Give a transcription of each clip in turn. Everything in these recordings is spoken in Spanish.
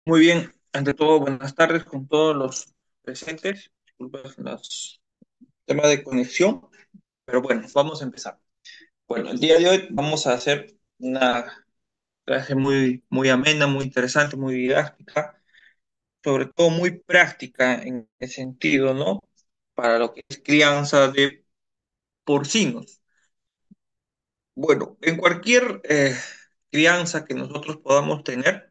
Muy bien, ante todo, buenas tardes con todos los presentes. Disculpen los temas de conexión, pero bueno, vamos a empezar. Bueno, el día de hoy vamos a hacer una clase muy amena, muy interesante, muy didáctica, sobre todo muy práctica en el sentido, ¿no? Para lo que es crianza de porcinos. Bueno, en cualquier crianza que nosotros podamos tener,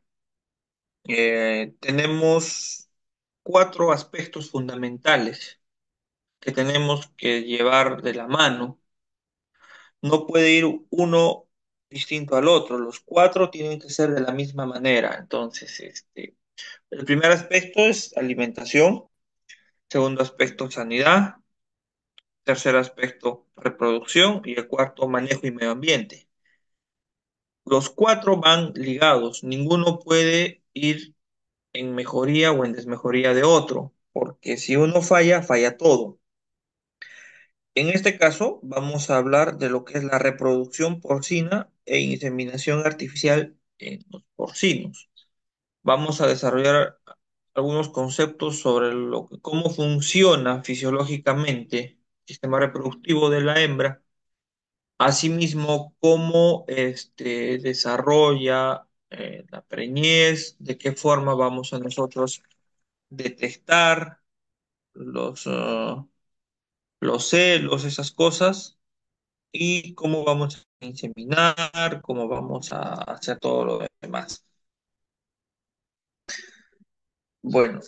tenemos cuatro aspectos fundamentales que tenemos que llevar de la mano. No puede ir uno distinto al otro, los cuatro tienen que ser de la misma manera. Entonces, el primer aspecto es alimentación, segundo aspecto sanidad, tercer aspecto reproducción y el cuarto manejo y medio ambiente. Los cuatro van ligados, ninguno puede ir en mejoría o en desmejoría de otro, porque si uno falla, falla todo. En este caso, vamos a hablar de lo que es la reproducción porcina e inseminación artificial en los porcinos. Vamos a desarrollar algunos conceptos sobre cómo funciona fisiológicamente el sistema reproductivo de la hembra, asimismo cómo desarrolla la preñez, de qué forma vamos a nosotros detectar los, ah, los celos, esas cosas y cómo vamos a inseminar, cómo vamos a hacer todo lo demás. Bueno,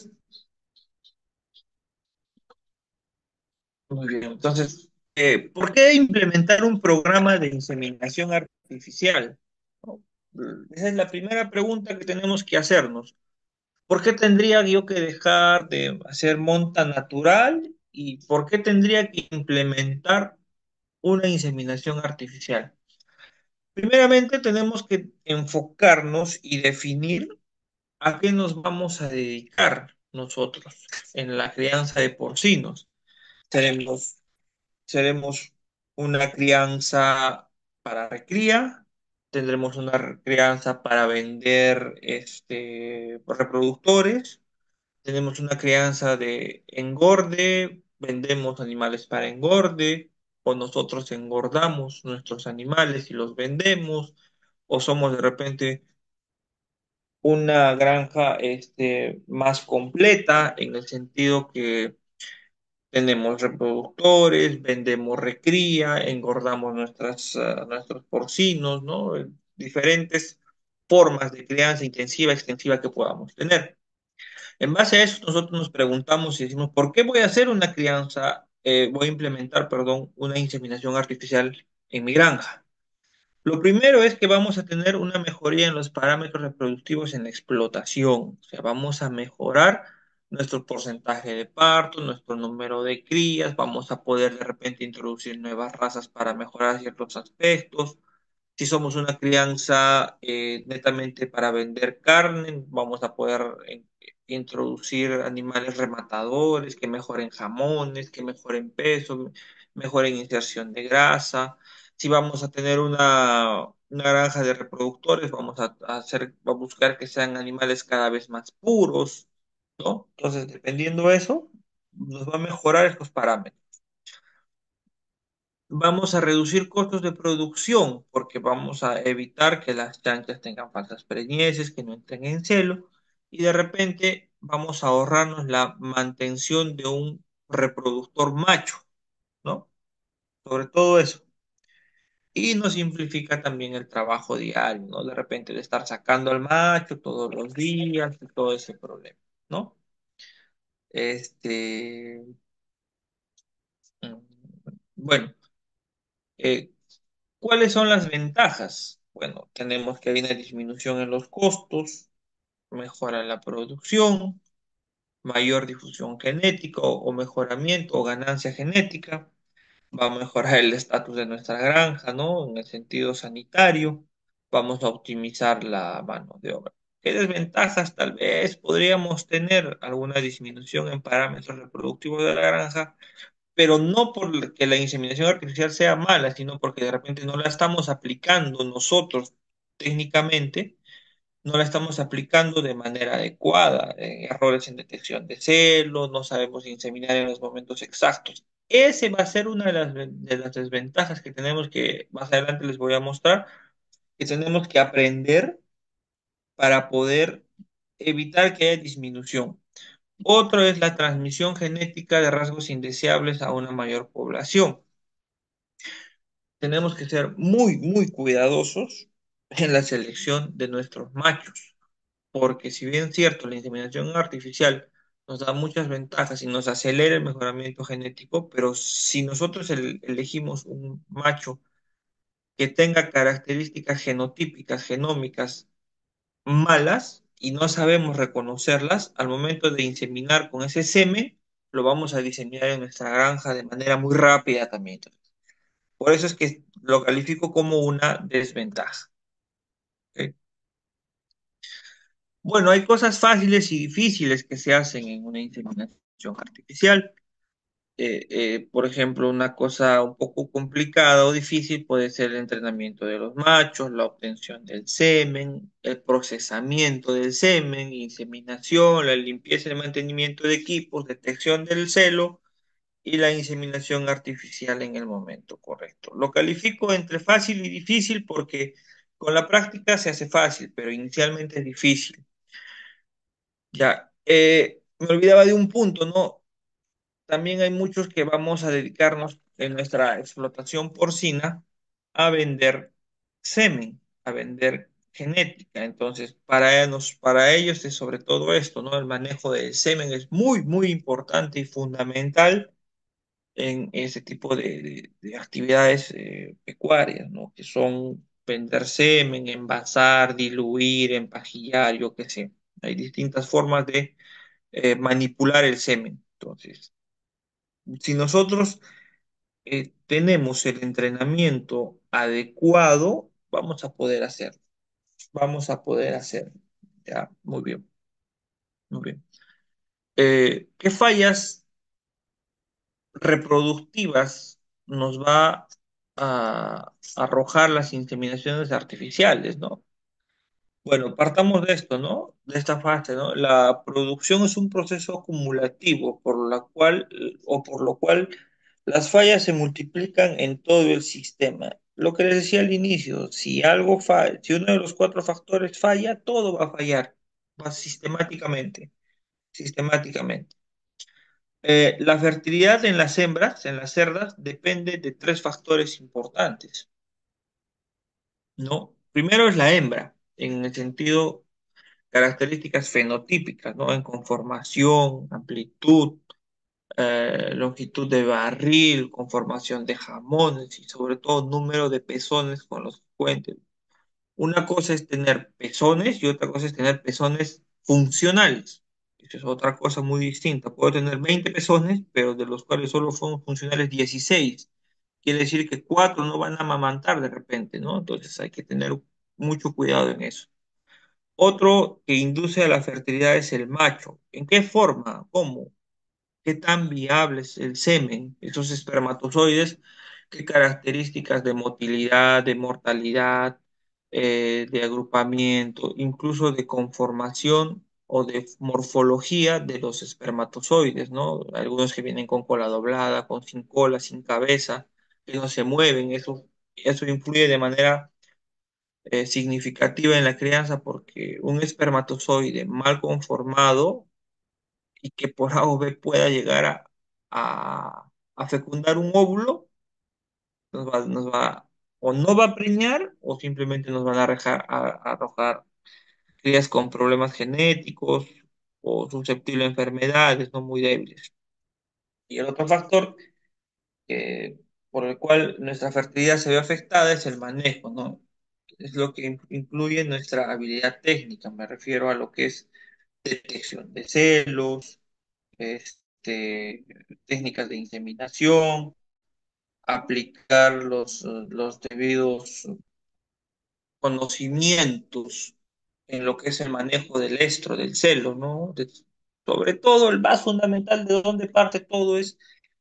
muy bien. Entonces, ¿por qué implementar un programa de inseminación artificial? ¿No? Esa es la primera pregunta que tenemos que hacernos. ¿Por qué tendría yo que dejar de hacer monta natural y por qué tendría que implementar una inseminación artificial? Primeramente, tenemos que enfocarnos y definir ¿a qué nos vamos a dedicar nosotros en la crianza de porcinos? ¿Seremos, seremos una crianza para recría? ¿Tendremos una crianza para vender reproductores? ¿Tenemos una crianza de engorde? ¿Vendemos animales para engorde? ¿O nosotros engordamos nuestros animales y los vendemos? ¿O somos de repente una granja más completa en el sentido que tenemos reproductores, vendemos recría, engordamos nuestros porcinos, ¿no? Diferentes formas de crianza intensiva, extensiva que podamos tener. En base a eso, nosotros nos preguntamos y decimos, ¿por qué voy a hacer una crianza, voy a implementar, perdón, una inseminación artificial en mi granja? Lo primero es que vamos a tener una mejoría en los parámetros reproductivos en la explotación. O sea, vamos a mejorar nuestro porcentaje de partos, nuestro número de crías, vamos a poder de repente introducir nuevas razas para mejorar ciertos aspectos. Si somos una crianza netamente para vender carne, vamos a poder introducir animales rematadores que mejoren jamones, que mejoren peso, mejoren inserción de grasa. Si vamos a tener una granja de reproductores, a buscar que sean animales cada vez más puros, ¿no? Entonces, dependiendo de eso, nos va a mejorar estos parámetros. Vamos a reducir costos de producción porque vamos a evitar que las chanchas tengan falsas preñeces, que no entren en celo y de repente vamos a ahorrarnos la mantención de un reproductor macho, ¿no? Sobre todo eso. Y nos simplifica también el trabajo diario, ¿no? De repente de estar sacando al macho todos los días y todo ese problema, ¿no? Este, mm, bueno, eh, ¿cuáles son las ventajas? Bueno, tenemos que hay una disminución en los costos, mejora la producción, mayor difusión genética o mejoramiento o ganancia genética, va a mejorar el estatus de nuestra granja, ¿no? En el sentido sanitario, vamos a optimizar la mano de obra. ¿Qué desventajas tal vez podríamos tener? Alguna disminución en parámetros reproductivos de la granja, pero no porque la inseminación artificial sea mala, sino porque de repente no la estamos aplicando nosotros técnicamente no la estamos aplicando de manera adecuada, errores en detección de celos, no sabemos inseminar en los momentos exactos. Ese va a ser una de las desventajas que tenemos que, más adelante les voy a mostrar, que tenemos que aprender para poder evitar que haya disminución. Otro es la transmisión genética de rasgos indeseables a una mayor población. Tenemos que ser muy, muy cuidadosos en la selección de nuestros machos, porque si bien es cierto, la inseminación artificial nos da muchas ventajas y nos acelera el mejoramiento genético, pero si nosotros elegimos un macho que tenga características genotípicas, genómicas malas y no sabemos reconocerlas, al momento de inseminar con ese semen, lo vamos a diseminar en nuestra granja de manera muy rápida también. Por eso es que lo califico como una desventaja. ¿Ok? Bueno, hay cosas fáciles y difíciles que se hacen en una inseminación artificial. Por ejemplo, una cosa un poco complicada o difícil puede ser el entrenamiento de los machos, la obtención del semen, el procesamiento del semen, inseminación, la limpieza y mantenimiento de equipos, detección del celo y la inseminación artificial en el momento correcto. Lo califico entre fácil y difícil porque con la práctica se hace fácil, pero inicialmente es difícil. Ya, me olvidaba de un punto, ¿no? También hay muchos que vamos a dedicarnos en nuestra explotación porcina a vender semen, a vender genética. Entonces, para ellos es sobre todo esto, ¿no? El manejo del semen es muy, muy importante y fundamental en ese tipo de actividades pecuarias, ¿no? Que son vender semen, envasar, diluir, empajillar, yo qué sé. Hay distintas formas de manipular el semen. Entonces, si nosotros tenemos el entrenamiento adecuado, vamos a poder hacerlo. Vamos a poder hacerlo. Ya, muy bien, muy bien. ¿Qué fallas reproductivas nos va a arrojar las inseminaciones artificiales, ¿no? Bueno, partamos de esto, ¿no? De esta fase, ¿no? La producción es un proceso acumulativo por lo cual las fallas se multiplican en todo el sistema. Lo que les decía al inicio, si uno de los cuatro factores falla, todo va a fallar, va sistemáticamente, sistemáticamente. La fertilidad en las hembras, en las cerdas, depende de tres factores importantes, ¿no? Primero es la hembra, en el sentido características fenotípicas, ¿no? En conformación, amplitud, longitud de barril, conformación de jamones y sobre todo número de pezones con los que cuenten. Una cosa es tener pezones y otra cosa es tener pezones funcionales. Esa es otra cosa muy distinta. Puedo tener 20 pezones, pero de los cuales solo son funcionales 16. Quiere decir que 4 no van a amamantar de repente, ¿no? Entonces hay que tener mucho cuidado en eso. Otro que induce a la fertilidad es el macho. ¿En qué forma? ¿Cómo? ¿Qué tan viable es el semen? Esos espermatozoides, ¿qué características de motilidad, de mortalidad, de agrupamiento, incluso de conformación o de morfología de los espermatozoides, ¿no? Algunos que vienen con cola doblada, con sin cola, sin cabeza, que no se mueven, eso influye de manera significativa en la crianza porque un espermatozoide mal conformado y que por A o B pueda llegar a fecundar un óvulo, nos va o no va a preñar o simplemente nos van a a arrojar crías con problemas genéticos o susceptibles a enfermedades no muy débiles. Y el otro factor por el cual nuestra fertilidad se ve afectada es el manejo, ¿no? Es lo que incluye nuestra habilidad técnica, me refiero a lo que es detección de celos, técnicas de inseminación, aplicar los debidos conocimientos en lo que es el manejo del estro, del celo, ¿no? Sobre todo el más fundamental de donde parte todo es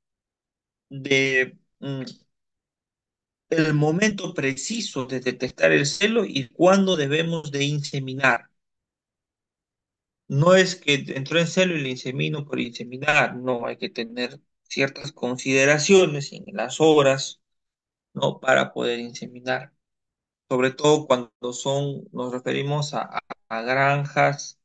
de el momento preciso de detectar el celo y cuándo debemos de inseminar. No es que entró en celo y le insemino por inseminar, no, hay que tener ciertas consideraciones en las horas, ¿no? Para poder inseminar. Sobre todo cuando nos referimos a granjas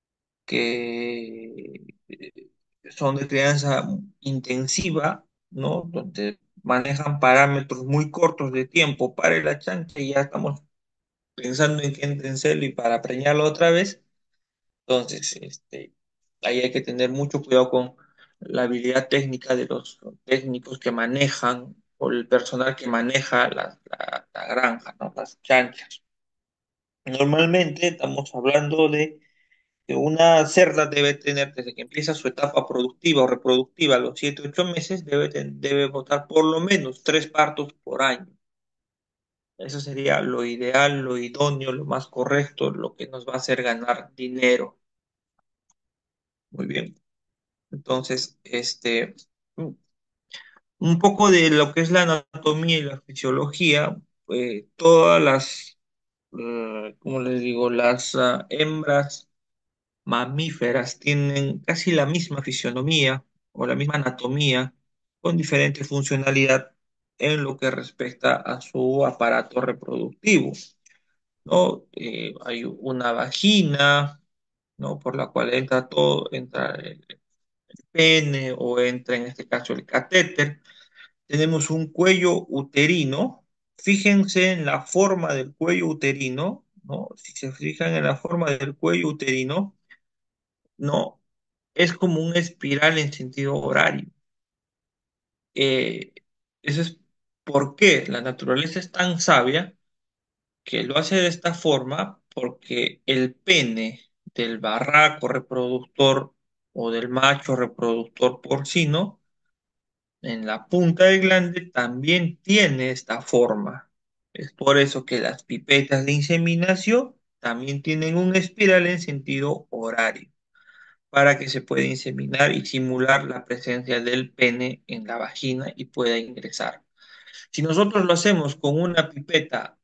que son de crianza intensiva, ¿no? Donde manejan parámetros muy cortos de tiempo para la chancha y ya estamos pensando en que entre en celo y para preñarlo otra vez. Entonces, ahí hay que tener mucho cuidado con la habilidad técnica de los técnicos que manejan o el personal que maneja la granja, ¿no? Las chanchas. Normalmente estamos hablando de que una cerda debe tener, desde que empieza su etapa productiva o reproductiva a los 7 u 8 meses, debe botar por lo menos 3 partos por año. Eso sería lo ideal, lo idóneo, lo más correcto, lo que nos va a hacer ganar dinero. Muy bien. Entonces, un poco de lo que es la anatomía y la fisiología, todas como les digo, las hembras mamíferas tienen casi la misma fisionomía o la misma anatomía con diferente funcionalidad en lo que respecta a su aparato reproductivo, ¿no? Hay una vagina, ¿no? Por la cual entra el pene o entra en este caso el catéter. Tenemos un cuello uterino. Fíjense en la forma del cuello uterino, ¿no? Si se fijan en la forma del cuello uterino, ¿no? Es como un espiral en sentido horario. Eh, Eso es porque la naturaleza es tan sabia que lo hace de esta forma porque el pene del barraco reproductor o del macho reproductor porcino en la punta del glande también tiene esta forma. Es por eso que las pipetas de inseminación también tienen un espiral en sentido horario, para que se pueda inseminar y simular la presencia del pene en la vagina y pueda ingresar. Si nosotros lo hacemos con una pipeta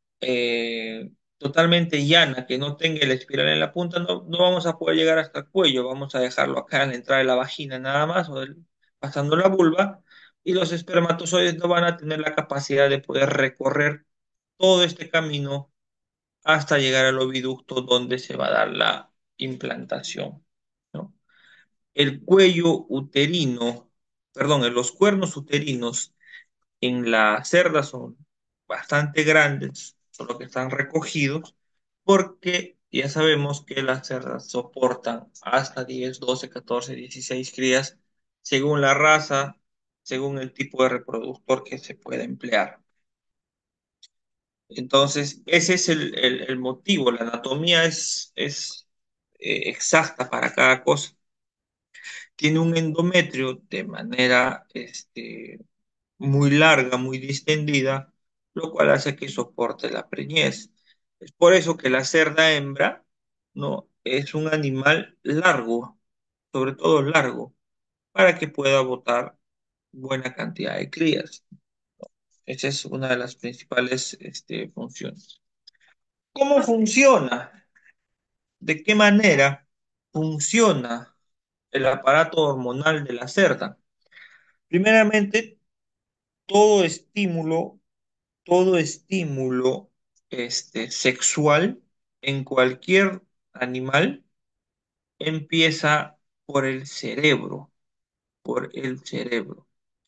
totalmente llana, que no tenga el espiral en la punta, no vamos a poder llegar hasta el cuello, vamos a dejarlo acá en la entrada de la vagina nada más, pasando la vulva, y los espermatozoides no van a tener la capacidad de poder recorrer todo este camino hasta llegar al oviducto donde se va a dar la implantación, ¿no? El cuello uterino, perdón, los cuernos uterinos en la cerda son bastante grandes, solo que están recogidos, porque ya sabemos que las cerdas soportan hasta 10, 12, 14, 16 crías, según la raza, según el tipo de reproductor que se pueda emplear. Entonces, ese es el motivo, la anatomía es exacta para cada cosa. Tiene un endometrio de manera muy larga, muy distendida, lo cual hace que soporte la preñez. Es por eso que la cerda hembra, ¿no? Es un animal largo, sobre todo largo, para que pueda botar buena cantidad de crías. Esa es una de las principales funciones. ¿Cómo funciona? ¿De qué manera funciona el aparato hormonal de la cerda? Primeramente, todo estímulo todo estímulo sexual en cualquier animal empieza por el cerebro, por el cerebro.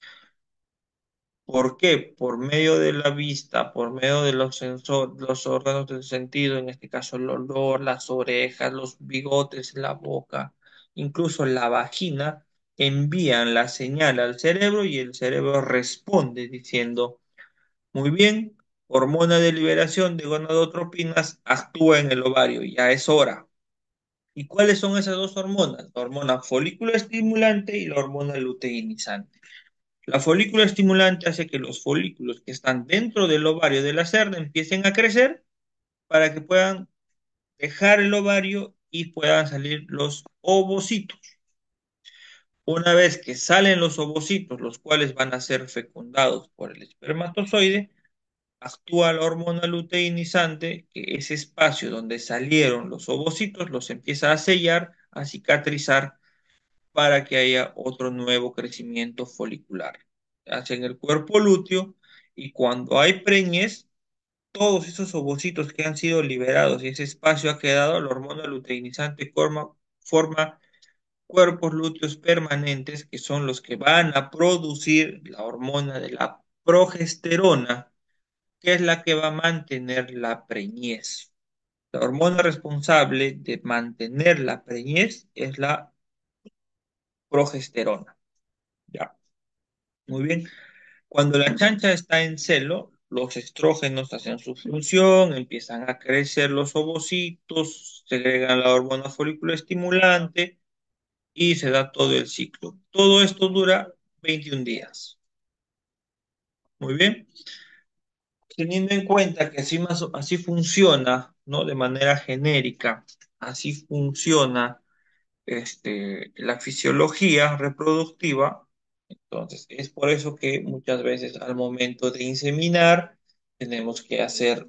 ¿Por qué? Por medio de la vista, por medio de los órganos del sentido, en este caso el olor, las orejas, los bigotes, la boca, incluso la vagina, envían la señal al cerebro y el cerebro responde diciendo: muy bien, hormona de liberación de gonadotropinas actúa en el ovario, ya es hora. ¿Y cuáles son esas dos hormonas? La hormona folículo estimulante y la hormona luteinizante. La folículo estimulante hace que los folículos que están dentro del ovario de la cerda empiecen a crecer para que puedan dejar el ovario y puedan salir los ovocitos. Una vez que salen los ovocitos, los cuales van a ser fecundados por el espermatozoide, actúa la hormona luteinizante, que ese espacio donde salieron los ovocitos los empieza a sellar a cicatrizar para que haya otro nuevo crecimiento folicular. Hacen el cuerpo lúteo y cuando hay preñez, todos esos ovocitos que han sido liberados y ese espacio ha quedado, la hormona luteinizante forma cuerpos lúteos permanentes que son los que van a producir la hormona de la progesterona, que es la que va a mantener la preñez. La hormona responsable de mantener la preñez es la progesterona. Ya, muy bien. Cuando la chancha está en celo, los estrógenos hacen su función, empiezan a crecer los ovocitos, segregan la hormona folículo estimulante y se da todo el ciclo. Todo esto dura 21 días. Muy bien. Teniendo en cuenta que así funciona, ¿no? De manera genérica, así funciona la fisiología reproductiva. Entonces, es por eso que muchas veces al momento de inseminar tenemos que hacer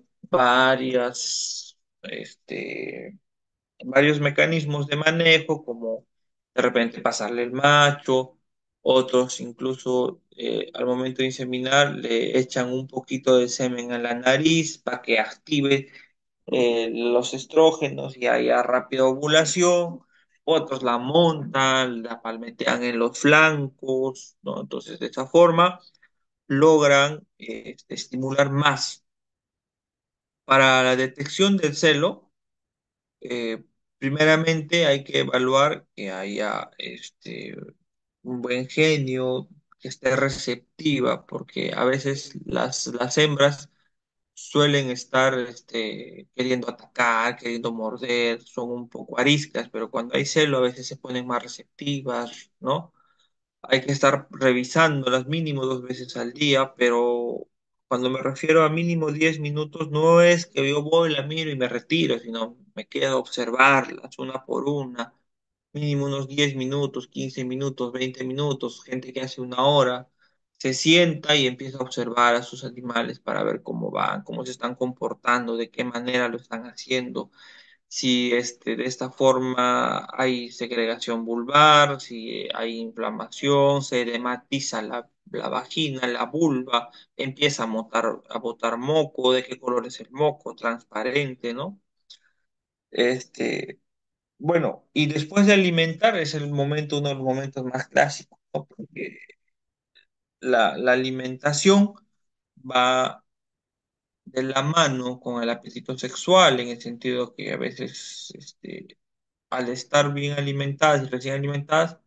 varios mecanismos de manejo, como de repente pasarle el macho, otros incluso al momento de inseminar le echan un poquito de semen a la nariz para que active los estrógenos y haya rápida ovulación. Otros la montan, la palmetean en los flancos, ¿no? Entonces, de esa forma logran estimular más. Para la detección del celo, eh, primeramente hay que evaluar que haya un buen genio, que esté receptiva, porque a veces las hembras suelen estar queriendo atacar, queriendo morder, son un poco ariscas, pero cuando hay celo a veces se ponen más receptivas, ¿no? Hay que estar revisándolas mínimo 2 veces al día, pero cuando me refiero a mínimo 10 minutos, no es que yo voy, la miro y me retiro, sino me quedo a observarlas una por una, mínimo unos 10 minutos, 15 minutos, 20 minutos, gente que hace una hora, se sienta y empieza a observar a sus animales para ver cómo van, cómo se están comportando, de qué manera lo están haciendo, si de esta forma hay segregación vulvar, si hay inflamación, se edematiza la vagina, la vulva, empieza a botar moco, de qué color es el moco, transparente, ¿no? Este, bueno, y después de alimentar es el momento, uno de los momentos más clásicos, ¿no? Porque la alimentación va de la mano con el apetito sexual, en el sentido que a veces al estar bien alimentadas y recién alimentadas,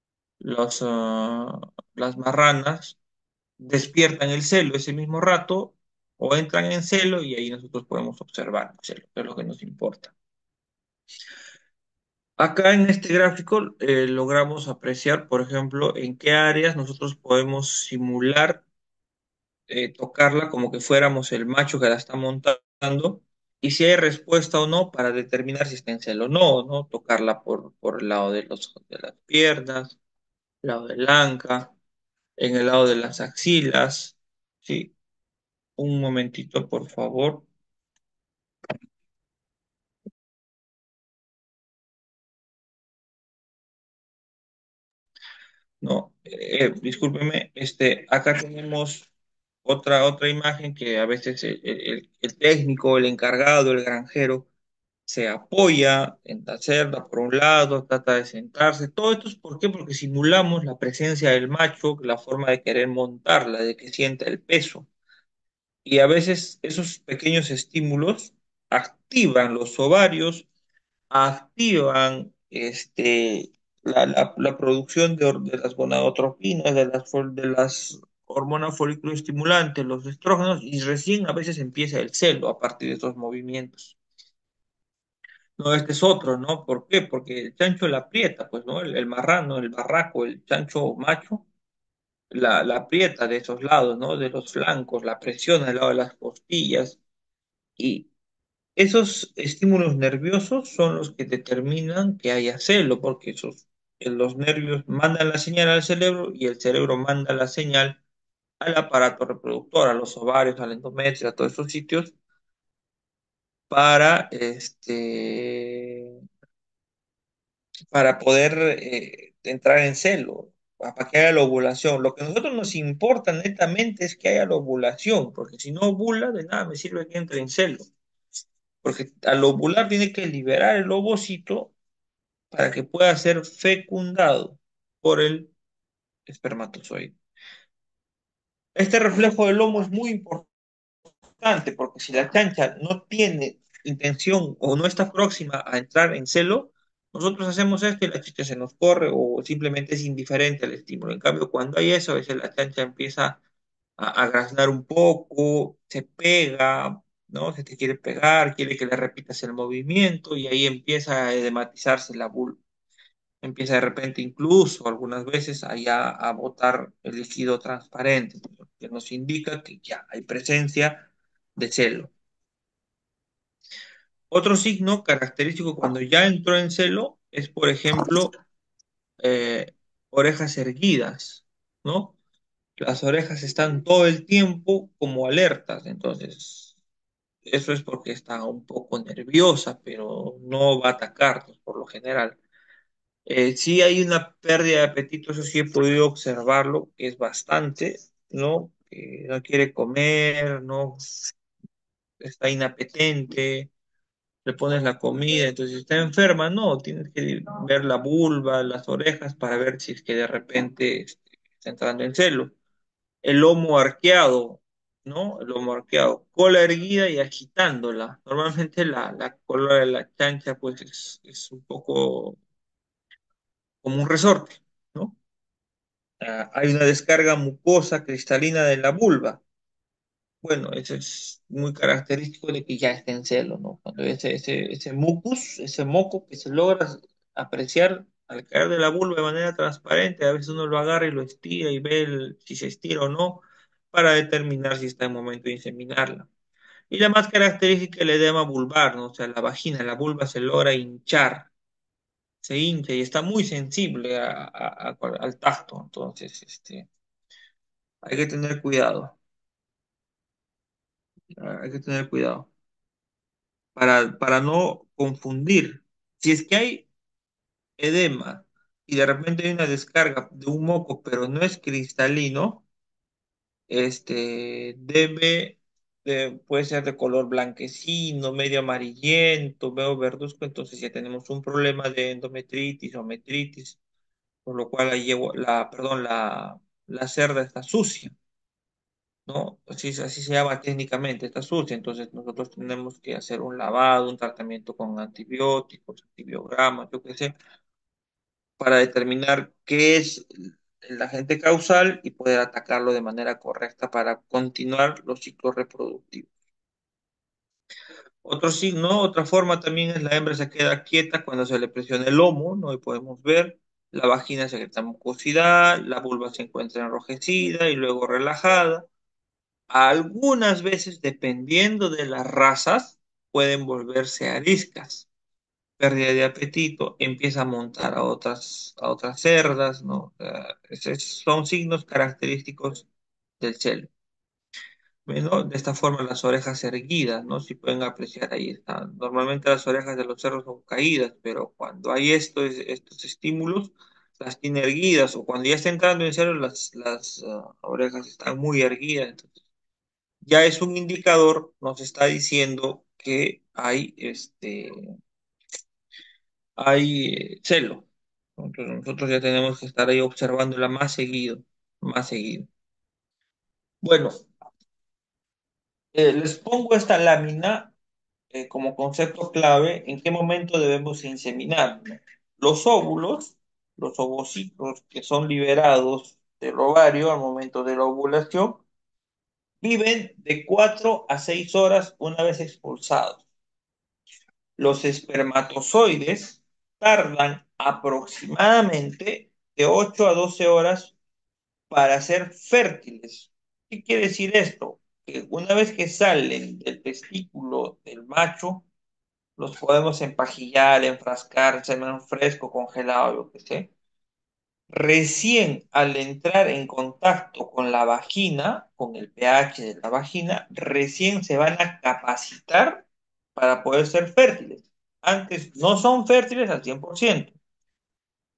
las marranas despiertan el celo ese mismo rato o entran en celo y ahí nosotros podemos observar el celo, que es lo que nos importa. Acá en este gráfico logramos apreciar, por ejemplo, en qué áreas nosotros podemos simular tocarla como que fuéramos el macho que la está montando y si hay respuesta o no para determinar si está en celo o no, ¿no? Tocarla por el lado de las piernas, lado del anca, en el lado de las axilas, ¿sí? Un momentito, por favor. No, discúlpeme, acá tenemos otra imagen que a veces el técnico, el encargado, el granjero, se apoya en hacerla por un lado, trata de sentarse. Todo esto es ¿por qué? Porque simulamos la presencia del macho, la forma de querer montarla, de que sienta el peso. Y a veces esos pequeños estímulos activan los ovarios, activan la producción de las gonadotropinas, de las hormonas folículo estimulantes, los estrógenos, y recién a veces empieza el celo a partir de estos movimientos. No, este es otro, ¿no? ¿Por qué? Porque el chancho la aprieta, pues, ¿no? El marrano, el barraco, el chancho macho, la aprieta de esos lados, ¿no? De los flancos, la presiona al lado de las costillas. Y esos estímulos nerviosos son los que determinan que haya celo, porque los nervios mandan la señal al cerebro y el cerebro manda la señal al aparato reproductor, a los ovarios, al endometrio, a todos esos sitios, para para poder entrar en celo, para que haya la ovulación. Lo que a nosotros nos importa netamente es que haya la ovulación, porque si no ovula, de nada me sirve que entre en celo, porque al ovular tiene que liberar el ovocito para que pueda ser fecundado por el espermatozoide. Este reflejo del lomo es muy importante porque si la chancha no tiene intención o no está próxima a entrar en celo, nosotros hacemos esto y la chancha se nos corre o simplemente es indiferente al estímulo. En cambio, cuando hay eso, a veces la chancha empieza a graznar un poco, se pega, ¿no? Se te quiere pegar, quiere que le repitas el movimiento y ahí empieza a edematizarse la vulva. Empieza de repente incluso algunas veces allá a botar el líquido transparente, que nos indica que ya hay presencia de celo. Otro signo característico cuando ya entró en celo es, por ejemplo, eh, orejas erguidas, ¿no? Las orejas están todo el tiempo como alertas, entonces eso es porque está un poco nerviosa, pero no va a atacarnos por lo general. Sí hay una pérdida de apetito, eso sí he podido observarlo, que es bastante, ¿no? Que no quiere comer, no está inapetente, le pones la comida, entonces está enferma, no, tienes que ver la vulva, las orejas para ver si es que de repente está entrando en celo. El lomo arqueado, ¿no? El lomo arqueado, cola erguida y agitándola. Normalmente la cola de la chancha pues es un poco como un resorte, ¿no? Hay una descarga mucosa cristalina de la vulva. Bueno, eso es muy característico de que ya está en celo, ¿no? Cuando ese mucus, ese moco que se logra apreciar al caer de la vulva de manera transparente, a veces uno lo agarra y lo estira y ve si se estira o no para determinar si está en momento de inseminarla. Y la más característica es el edema vulvar, ¿no? O sea, la vagina, la vulva se logra hinchar, se hincha y está muy sensible al tacto, entonces, hay que tener cuidado, hay que tener cuidado para no confundir. Si es que hay edema y de repente hay una descarga de un moco, pero no es cristalino, puede ser de color blanquecino, medio amarillento, medio verduzco, entonces ya tenemos un problema de endometritis o metritis, por lo cual perdón, la cerda está sucia. ¿No? Así se llama técnicamente, está sucia, entonces nosotros tenemos que hacer un lavado, un tratamiento con antibióticos, antibiogramas, yo qué sé, para determinar qué es el agente causal y poder atacarlo de manera correcta para continuar los ciclos reproductivos. Otro signo, otra forma también es la hembra se queda quieta cuando se le presiona el lomo, ¿no? Y podemos ver la vagina secreta mucosidad, la vulva se encuentra enrojecida y luego relajada. Algunas veces, dependiendo de las razas, pueden volverse ariscas, pérdida de apetito, empieza a montar a otras cerdas, ¿no? O sea, esos son signos característicos del celo. ¿No? De esta forma las orejas erguidas, ¿no? Si pueden apreciar ahí están. Normalmente las orejas de los cerdos son caídas, pero cuando hay estos estímulos, las tiene erguidas, o cuando ya está entrando en celo, las orejas están muy erguidas. Entonces, ya es un indicador, nos está diciendo que hay celo. Entonces nosotros ya tenemos que estar ahí observándola más seguido, más seguido. Bueno, les pongo esta lámina como concepto clave en qué momento debemos inseminar, ¿no? Los óvulos, los ovocitos que son liberados del ovario al momento de la ovulación, viven de 4 a 6 horas una vez expulsados. Los espermatozoides tardan aproximadamente de 8 a 12 horas para ser fértiles. ¿Qué quiere decir esto? Que una vez que salen del testículo del macho, los podemos empajillar, enfrascar, semen fresco, congelado, lo que sea. Recién al entrar en contacto con la vagina, con el pH de la vagina, recién se van a capacitar para poder ser fértiles. Antes no son fértiles al 100%.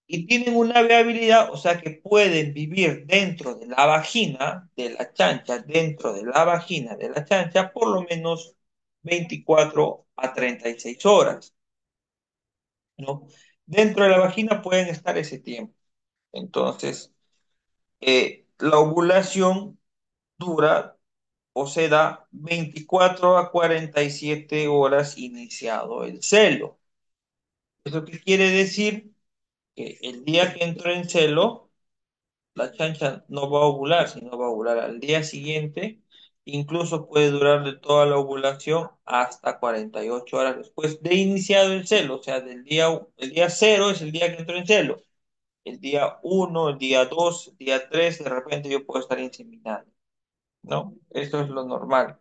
y tienen una viabilidad, o sea que pueden vivir dentro de la vagina de la chancha, dentro de la vagina de la chancha, por lo menos 24 a 36 horas, ¿no? Dentro de la vagina pueden estar ese tiempo. Entonces, la ovulación dura o se da 24 a 47 horas iniciado el celo. ¿Eso qué quiere decir? Que el día que entró en celo, la chancha no va a ovular, sino va a ovular al día siguiente. Incluso puede durar de toda la ovulación hasta 48 horas después de iniciado el celo. O sea, el día cero es el día que entró en celo. El día uno, el día 2, el día 3, de repente yo puedo estar inseminando, ¿no? Eso es lo normal.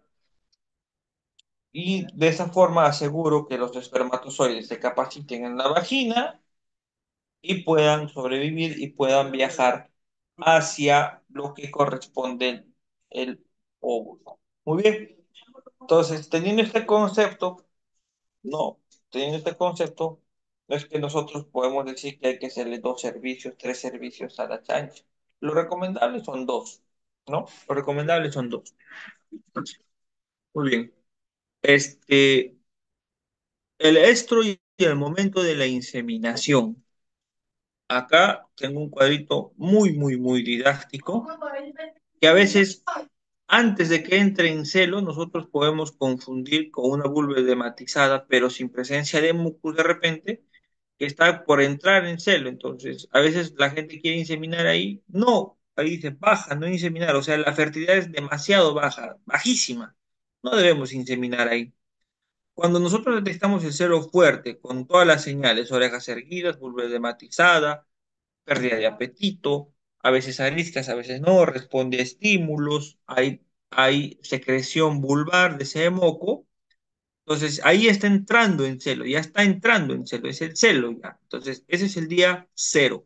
Y de esa forma aseguro que los espermatozoides se capaciten en la vagina y puedan sobrevivir y puedan viajar hacia lo que corresponde el óvulo. Muy bien. Entonces, teniendo este concepto, no, teniendo este concepto, no es que nosotros podemos decir que hay que hacerle dos servicios, tres servicios a la chancha. Lo recomendable son dos, ¿no? Lo recomendable son dos. Muy bien. Este, el estro y el momento de la inseminación. Acá tengo un cuadrito muy didáctico que a veces antes de que entre en celo nosotros podemos confundir con una vulva edematizada, pero sin presencia de mucus de repente, que está por entrar en celo. Entonces, a veces la gente quiere inseminar ahí. No, ahí dice baja, no inseminar. O sea, la fertilidad es demasiado baja, bajísima. No debemos inseminar ahí. Cuando nosotros detectamos el celo fuerte, con todas las señales, orejas erguidas, vulva edematizada, pérdida de apetito, a veces ariscas, a veces no, responde a estímulos, hay secreción vulvar de ese moco, entonces ahí está entrando en celo, ya está entrando en celo, es el celo ya. Entonces, ese es el día cero.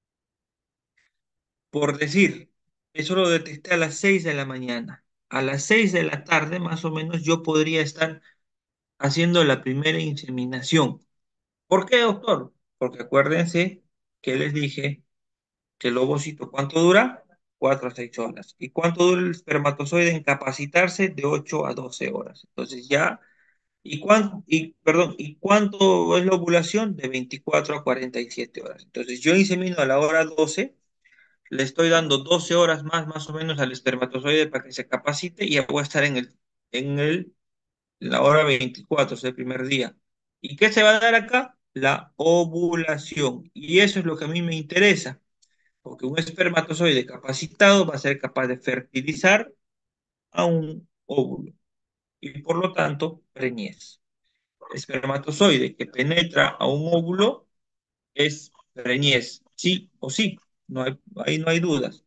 Por decir, eso lo detecté a las 6 de la mañana. A las 6 de la tarde, más o menos, yo podría estar haciendo la primera inseminación. ¿Por qué, doctor? Porque acuérdense que les dije que el ovocito, ¿cuánto dura? 4 a 6 horas. ¿Y cuánto dura el espermatozoide en capacitarse? De 8 a 12 horas. Entonces ya, ¿y cuánto es la ovulación? De 24 a 47 horas. Entonces yo insemino a la hora 12, le estoy dando 12 horas más o menos al espermatozoide para que se capacite y ya voy a estar en la hora 24, o sea, el primer día. ¿Y qué se va a dar acá? La ovulación. Y eso es lo que a mí me interesa, porque un espermatozoide capacitado va a ser capaz de fertilizar a un óvulo y por lo tanto preñez. Espermatozoide que penetra a un óvulo es preñez, sí o sí, ahí no hay dudas.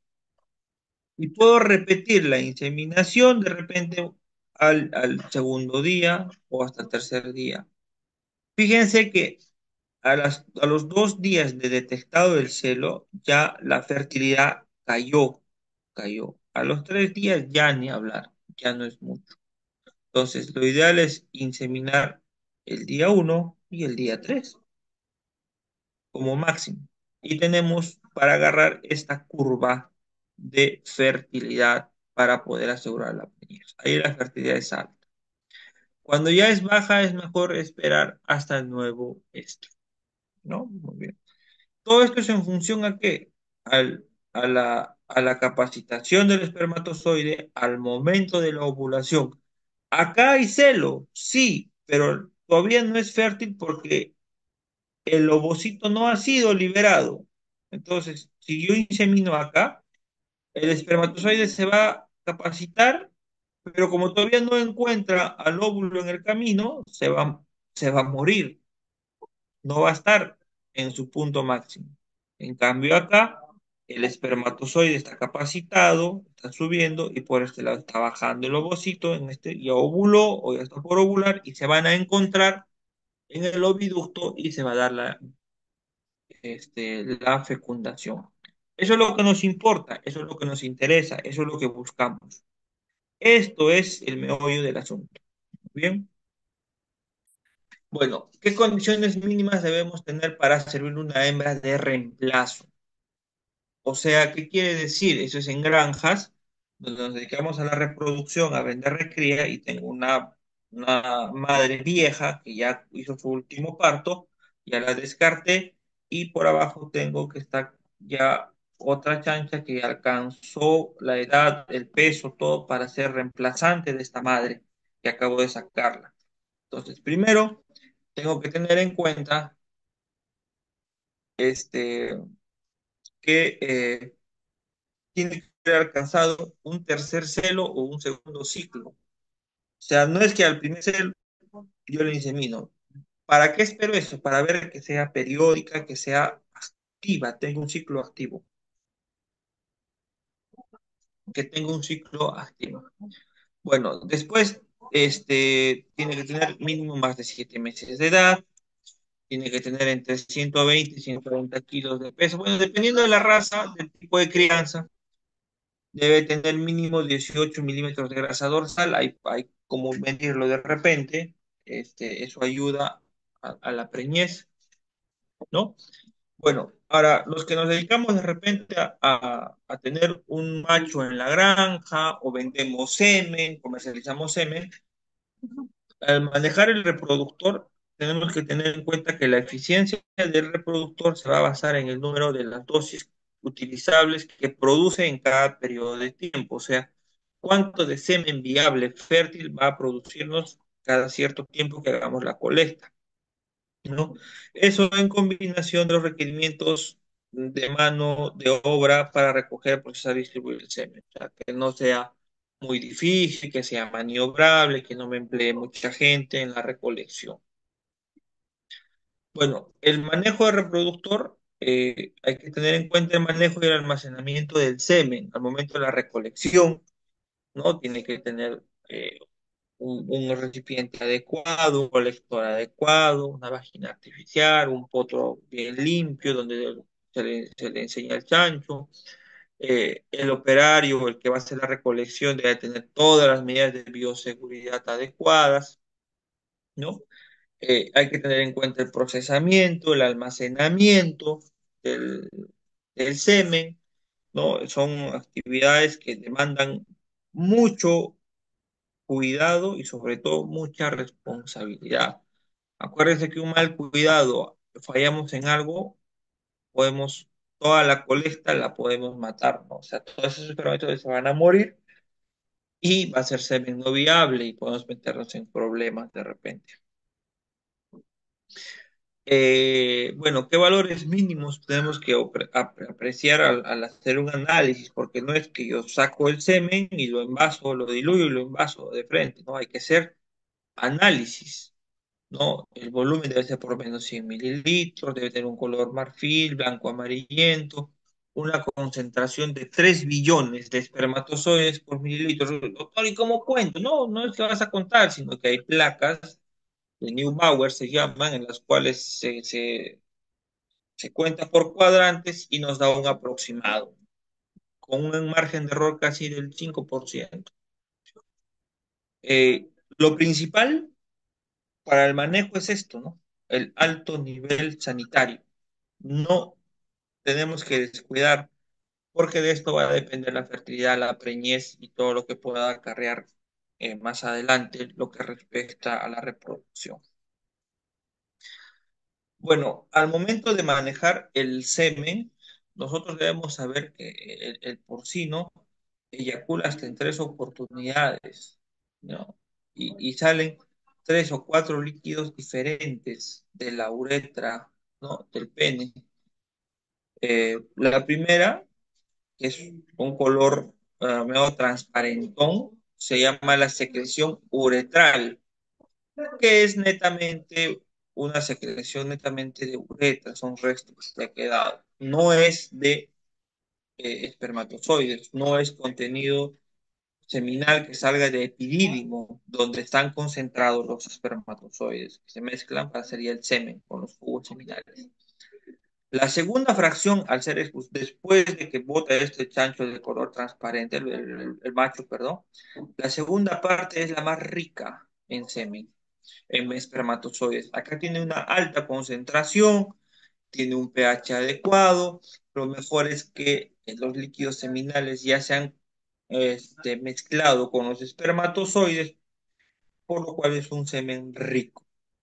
Y puedo repetir la inseminación de repente al segundo día o hasta el tercer día. Fíjense que a los 2 días de detectado el celo, ya la fertilidad cayó. A los 3 días ya ni hablar, ya no es mucho. Entonces, lo ideal es inseminar el día uno y el día 3 como máximo. Y tenemos para agarrar esta curva de fertilidad para poder asegurar la preñez. Ahí la fertilidad es alta. Cuando ya es baja, es mejor esperar hasta el nuevo estro, ¿no? Muy bien. Todo esto es en función a qué? A la capacitación del espermatozoide al momento de la ovulación. Acá hay celo, sí, pero todavía no es fértil porque el ovocito no ha sido liberado. Entonces, si yo insemino acá, el espermatozoide se va a capacitar, pero como todavía no encuentra al óvulo en el camino, se va a morir, no va a estar en su punto máximo. En cambio acá, el espermatozoide está capacitado, está subiendo y por este lado está bajando el ovocito, ya ovuló o ya está por ovular y se van a encontrar en el oviducto y se va a dar la fecundación. Eso es lo que nos importa, eso es lo que nos interesa, eso es lo que buscamos. Esto es el meollo del asunto. ¿Bien? Bueno, ¿qué condiciones mínimas debemos tener para servir una hembra de reemplazo? O sea, ¿qué quiere decir? Eso es en granjas, donde nos dedicamos a la reproducción, a vender recría, y tengo una madre vieja que ya hizo su último parto, ya la descarté, y por abajo tengo que estar ya otra chancha que alcanzó la edad, el peso, todo para ser reemplazante de esta madre que acabo de sacarla. Entonces, primero, tengo que tener en cuenta este, que tiene que haber alcanzado un tercer celo o un segundo ciclo. O sea, no es que al primer celo yo le insemino. ¿Para qué espero eso? Para ver que sea periódica, que sea activa, tenga un ciclo activo, que tenga un ciclo activo. Bueno, después tiene que tener mínimo más de 7 meses de edad, tiene que tener entre 120 y 130 kilos de peso. Bueno, dependiendo de la raza, del tipo de crianza, debe tener mínimo 18 milímetros de grasa dorsal. Hay como medirlo de repente. Eso ayuda a la preñez, ¿no? Bueno, ahora, los que nos dedicamos de repente a tener un macho en la granja o vendemos semen, comercializamos semen, al manejar el reproductor, tenemos que tener en cuenta que la eficiencia del reproductor se va a basar en el número de las dosis utilizables que produce en cada periodo de tiempo. O sea, cuánto de semen viable fértil va a producirnos cada cierto tiempo que hagamos la colecta, ¿no? Eso en combinación de los requerimientos de mano de obra para recoger, procesar y distribuir el semen. O sea, que no sea muy difícil, que sea maniobrable, que no me emplee mucha gente en la recolección. Bueno, el manejo de reproductor, hay que tener en cuenta el manejo y el almacenamiento del semen al momento de la recolección, ¿no? Tiene que tener un recipiente adecuado, un colector adecuado, una vagina artificial, un potro bien limpio donde se le enseña el chancho. El operario, el que va a hacer la recolección, debe tener todas las medidas de bioseguridad adecuadas, ¿no? Hay que tener en cuenta el procesamiento, el almacenamiento del, del semen, ¿no? Son actividades que demandan mucho cuidado y sobre todo mucha responsabilidad. Acuérdense que un mal cuidado, fallamos en algo, podemos, toda la colecta la podemos matar, ¿no? O sea, todos esos espermatozoides se van a morir y va a ser semen no viable y podemos meternos en problemas de repente. Bueno, ¿qué valores mínimos tenemos que apreciar al hacer un análisis? Porque no es que yo saco el semen y lo envaso, lo diluyo y lo envaso de frente, ¿no? Hay que hacer análisis, ¿no? El volumen debe ser por lo menos 100 mililitros, debe tener un color marfil, blanco amarillento, una concentración de 3 billones de espermatozoides por mililitro. Doctor, ¿y cómo cuento? No, no es que vas a contar, sino que hay placas de Neubauer, se llaman, en las cuales se cuenta por cuadrantes y nos da un aproximado, con un margen de error casi del 5%. Lo principal para el manejo es esto, ¿no? El alto nivel sanitario. No tenemos que descuidar, porque de esto va a depender la fertilidad, la preñez y todo lo que pueda acarrear más adelante lo que respecta a la reproducción. Bueno, al momento de manejar el semen, nosotros debemos saber que el porcino eyacula hasta en 3 oportunidades, ¿no? Y salen 3 o 4 líquidos diferentes de la uretra, ¿no? Del pene. La primera, que es un color medio transparentón, se llama la secreción uretral, que es netamente una secreción netamente de uretra, son restos que ha quedado. No es de espermatozoides, no es contenido seminal que salga de epidídimo, donde están concentrados los espermatozoides, que se mezclan para sería el semen con los jugos seminales. La segunda fracción, al ser después de que bota este chancho de color transparente, el macho, perdón, la segunda parte es la más rica en semen. en espermatozoides. Acá tiene una alta concentración, tiene un pH adecuado. Lo mejor es que los líquidos seminales ya se han mezclado con los espermatozoides, por lo cual es un semen rico,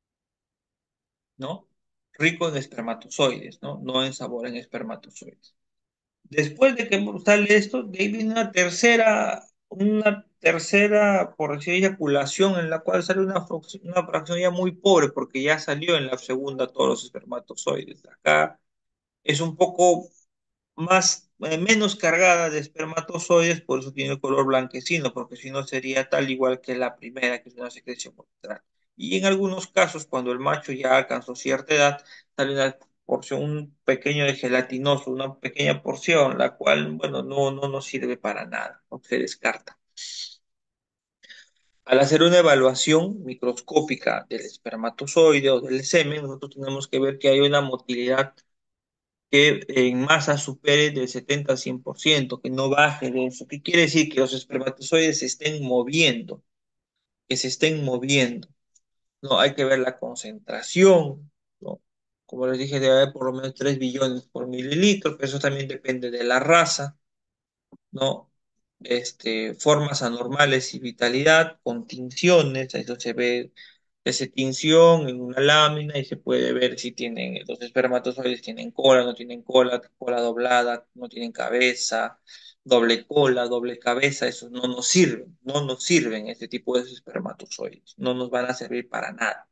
¿no? Rico en espermatozoides, ¿no? No en sabor en espermatozoides. Después de que sale esto, de ahí viene una tercera, por decir, eyaculación, en la cual sale una fracción ya muy pobre, porque ya salió en la segunda todos los espermatozoides. Acá es un poco menos cargada de espermatozoides, por eso tiene el color blanquecino, porque si no sería tal igual que la primera, que es una secreción uretral. Y en algunos casos, cuando el macho ya alcanzó cierta edad, sale una porción, un pequeño de gelatinoso, una pequeña porción, la cual, bueno, no nos sirve para nada, ¿no? Se descarta. Al hacer una evaluación microscópica del espermatozoide o del semen, nosotros tenemos que ver que hay una motilidad que en masa supere del 70 a 100%, que no baje de eso. ¿Qué quiere decir? Que los espermatozoides se estén moviendo, que se estén moviendo. No, hay que ver la concentración, ¿no? Como les dije, debe haber por lo menos 3 billones por mililitro, pero eso también depende de la raza, ¿no? Formas anormales y vitalidad, con tinciones, eso se ve esa tinción en una lámina y se puede ver si tienen, los espermatozoides tienen cola, no tienen cola, cola doblada, no tienen cabeza, doble cola, doble cabeza, eso no nos sirven este tipo de espermatozoides, no nos van a servir para nada.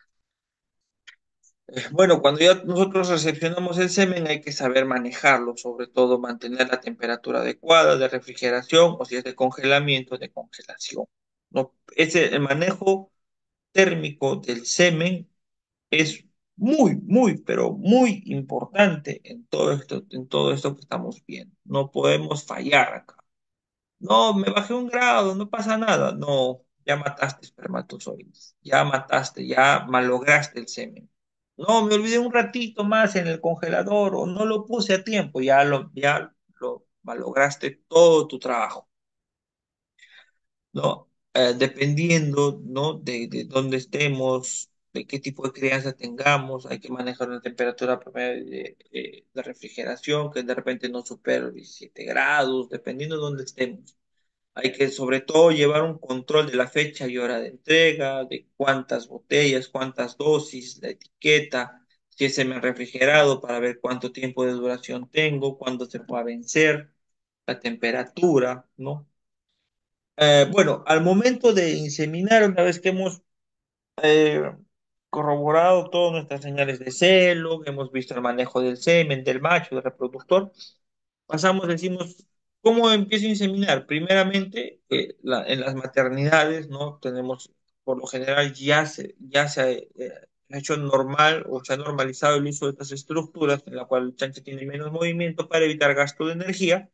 Bueno, cuando ya nosotros recepcionamos el semen hay que saber manejarlo, sobre todo mantener la temperatura adecuada de refrigeración o si es de congelamiento, de congelación. ¿No? El manejo térmico del semen es pero muy importante en todo esto que estamos viendo. No podemos fallar acá. No, me bajé un grado, no pasa nada. No, ya mataste espermatozoides, ya mataste, ya malograste el semen. No, me olvidé un ratito más en el congelador o no lo puse a tiempo, ya lo malograste todo tu trabajo, ¿no? Dependiendo, ¿no? De dónde estemos, de qué tipo de crianza tengamos, hay que manejar una temperatura promedio de refrigeración que de repente no supere los 17 grados, dependiendo de dónde estemos. Hay que sobre todo llevar un control de la fecha y hora de entrega, de cuántas botellas, cuántas dosis, la etiqueta, si es semen refrigerado para ver cuánto tiempo de duración tengo, cuándo se puede vencer, la temperatura, ¿no? Bueno, al momento de inseminar, una vez que hemos eh, corroborado todas nuestras señales de celo, hemos visto el manejo del semen, del macho, del reproductor, pasamos, decimos, ¿cómo empiezo a inseminar? Primeramente, en las maternidades, ¿no? Tenemos, por lo general, ya se ha hecho normal o se ha normalizado el uso de estas estructuras en la cual el chancho tiene menos movimiento para evitar gasto de energía.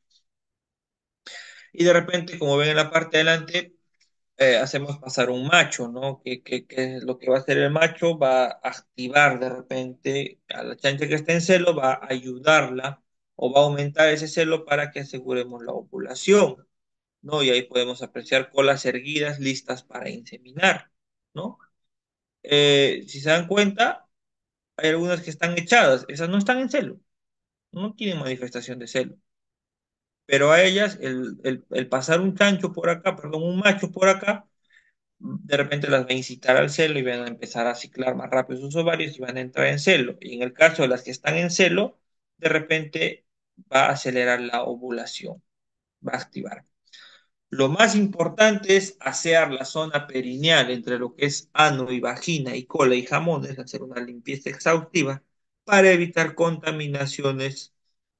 Y de repente, como ven en la parte de adelante, hacemos pasar un macho, ¿no? Que lo que va a hacer el macho va a activar de repente a la chancha que está en celo, va a ayudarla o va a aumentar ese celo para que aseguremos la ovulación, ¿no? Y ahí podemos apreciar colas erguidas listas para inseminar, ¿no? Si se dan cuenta, hay algunas que están echadas, esas no están en celo, no tienen manifestación de celo. Pero a ellas, el pasar un chancho por acá, perdón, un macho por acá, de repente las va a incitar al celo y van a empezar a ciclar más rápido sus ovarios y van a entrar en celo. Y en el caso de las que están en celo, de repente va a acelerar la ovulación, va a activar. Lo más importante es asear la zona perineal entre lo que es ano y vagina y cola y jamones, hacer una limpieza exhaustiva para evitar contaminaciones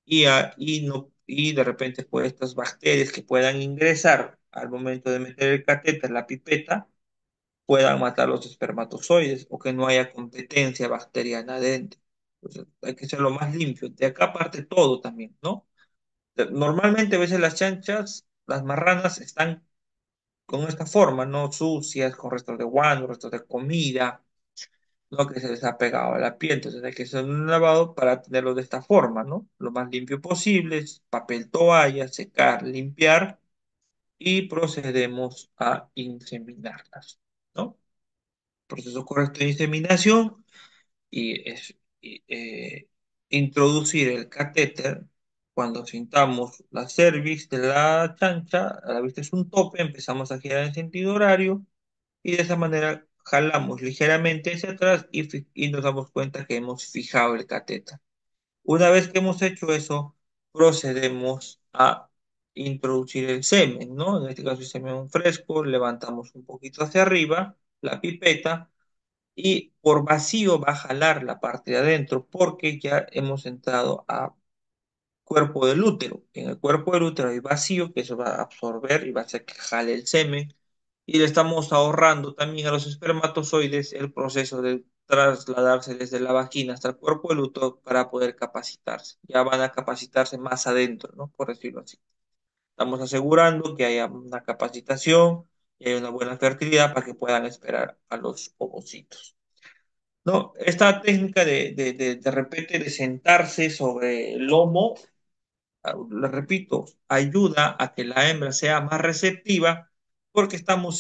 y de repente pues estas bacterias que puedan ingresar al momento de meter el catéter, la pipeta, puedan matar los espermatozoides o que no haya competencia bacteriana adentro. Entonces, hay que ser lo más limpio. De acá parte todo también, ¿no? Normalmente a veces las chanchas, las marranas están con esta forma, ¿no? Sucias, con restos de guano, restos de comida, ¿no? Que se les ha pegado a la piel. Entonces hay que hacer un lavado para tenerlo de esta forma, ¿no? Lo más limpio posible, papel toalla, secar, limpiar y procedemos a inseminarlas, ¿no? proceso correcto de inseminación y, introducir el catéter cuando sintamos la cervix de la chancha, a la vista es un tope, empezamos a girar en sentido horario y de esa manera jalamos ligeramente hacia atrás y nos damos cuenta que hemos fijado el catéter. Una vez que hemos hecho eso, procedemos a introducir el semen, ¿no? En este caso el semen fresco, levantamos un poquito hacia arriba la pipeta y por vacío va a jalar la parte de adentro porque ya hemos entrado a cuerpo del útero. En el cuerpo del útero hay vacío que eso va a absorber y va a hacer que jale el semen y le estamos ahorrando también a los espermatozoides el proceso de trasladarse desde la vagina hasta el cuerpo del útero para poder capacitarse. Ya van a capacitarse más adentro, ¿no? Por decirlo así. Estamos asegurando que haya una capacitación y haya una buena fertilidad para que puedan esperar a los ovocitos. No, esta técnica de repente de sentarse sobre el lomo, le repito, ayuda a que la hembra sea más receptiva porque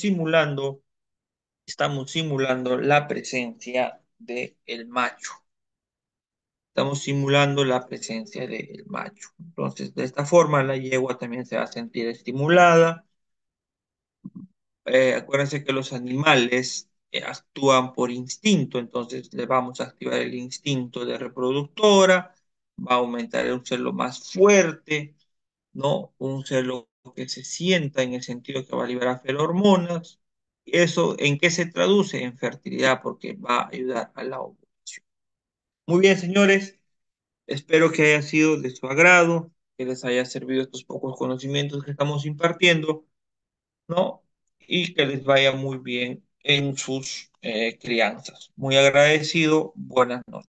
estamos simulando la presencia del macho. Estamos simulando la presencia del macho. Entonces, de esta forma, la yegua también se va a sentir estimulada. Acuérdense que los animales actúan por instinto, entonces le vamos a activar el instinto de reproductora, va a aumentar un celo más fuerte, ¿no? Un celo que se sienta en el sentido que va a liberar ferormonas. ¿Eso en qué se traduce? En fertilidad, porque va a ayudar a la ovulación. Muy bien, señores, espero que haya sido de su agrado, que les haya servido estos pocos conocimientos que estamos impartiendo, ¿no? Y que les vaya muy bien en sus crianzas. Muy agradecido, buenas noches.